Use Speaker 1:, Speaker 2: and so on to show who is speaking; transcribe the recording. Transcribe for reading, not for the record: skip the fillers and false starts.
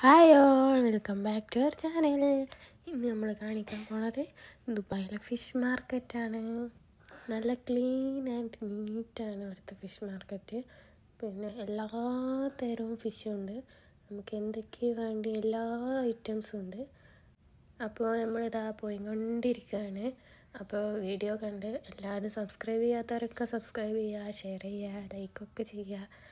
Speaker 1: Hi all, welcome back to our channel. ഇന്ന് നമ്മൾ കാണിക്കാൻ പോണത് ദുബായിലെ ഫിഷ് മാർക്കറ്റാണ്. നല്ല ക്ലീൻ ആൻഡ് നീറ്റാണ് ഇവിടുത്തെ ഫിഷ് മാർക്കറ്റ്. പിന്നെ എല്ലാ തരവും ഫിഷും ഉണ്ട്. നമുക്ക് എന്തൊക്കെ വേണ്ടി എല്ലാ ഐറ്റംസും ഉണ്ട്. അപ്പോൾ നമ്മളിതാ പോയിക്കൊണ്ടിരിക്കുകയാണ്. അപ്പോൾ വീഡിയോ കണ്ട് എല്ലാവരും സബ്സ്ക്രൈബ് ചെയ്യാത്തവരൊക്കെ സബ്സ്ക്രൈബ് ചെയ്യുക, ഷെയർ ചെയ്യുക, ലൈക്കൊക്കെ ചെയ്യുക.